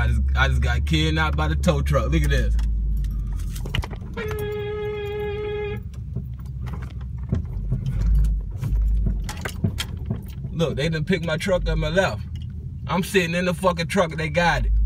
I just got kidnapped by the tow truck. Look at this. Look, they done picked my truck up and left. I'm sitting in the fucking truck and they got it.